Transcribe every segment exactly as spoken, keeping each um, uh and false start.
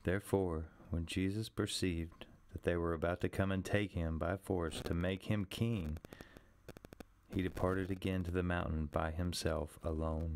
Therefore, when Jesus perceived that they were about to come and take him by force to make him king, he departed again to the mountain by himself alone.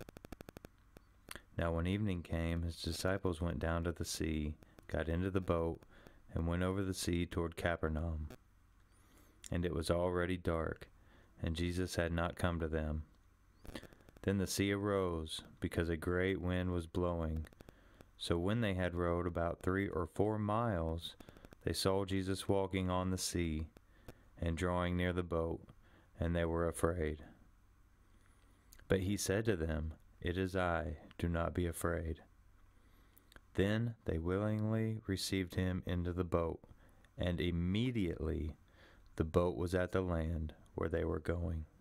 Now when evening came, his disciples went down to the sea, got into the boat, and went over the sea toward Capernaum. And it was already dark, and Jesus had not come to them. Then the sea arose, because a great wind was blowing. So when they had rowed about three or four miles, they saw Jesus walking on the sea, and drawing near the boat, and they were afraid. But he said to them, "It is I, do not be afraid." Then they willingly received him into the boat, and immediately the boat was at the land where they were going.